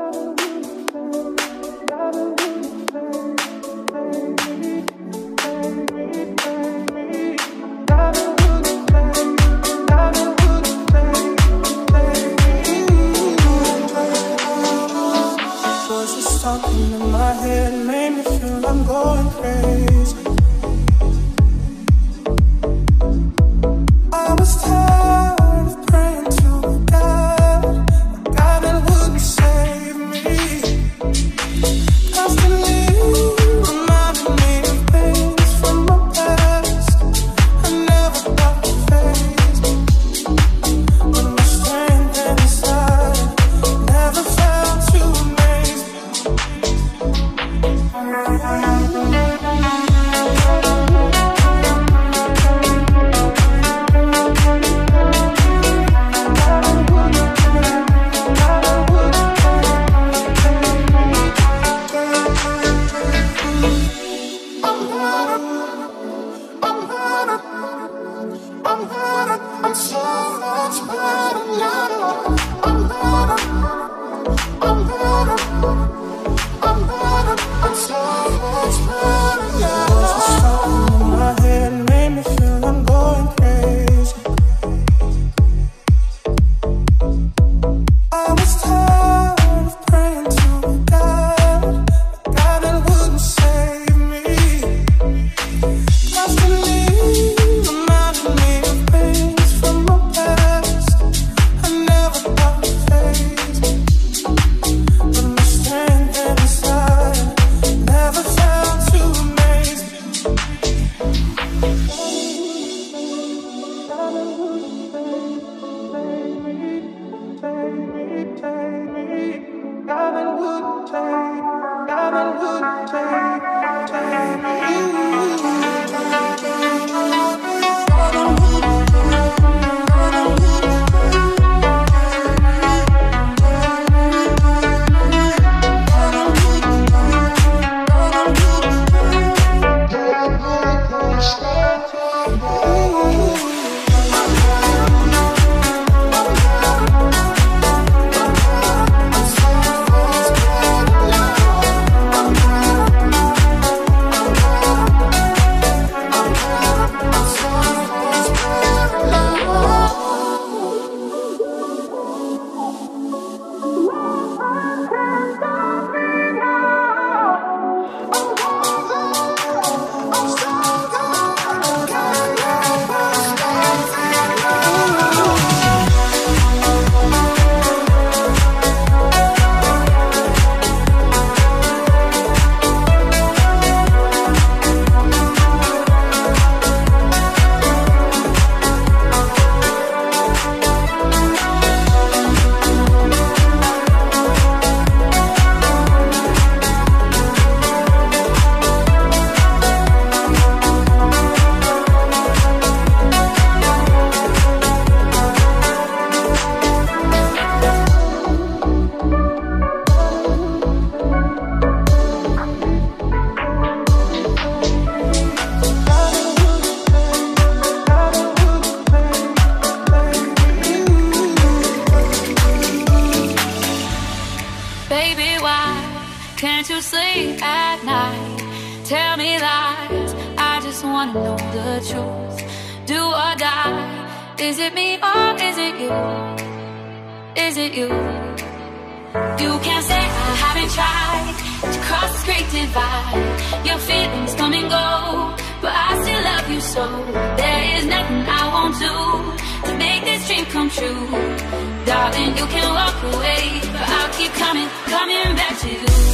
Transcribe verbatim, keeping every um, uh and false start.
Talking in my head made me feel I'm going crazy. I was tired of praying to God, a God that wouldn't save me. Constantly reminding me of things from my past. I never thought to face me, but my strength inside never felt to amaze me. I'm so much better now. I'm better. I'm better. I'm better. I'm so much better now. Voices talking in my head made me feel I'm going crazy. I was tired of praying to God, a God that wouldn't save me. Constantly reminding me of things from my past. I never thought to face me, but my strength inside never failed to amaze me. God that wouldn't take, God that wouldn't take, take me. Baby, why can't you sleep at night? Tell me lies, I just wanna know the truth. Do or die, is it me or is it you? Is it you? You can't say I haven't tried to cross this great divide. Your feelings come and go, but I still love you so. There is nothing I won't do to make this dream come true. Darling, you can walk away, but I'll keep coming, coming back to you.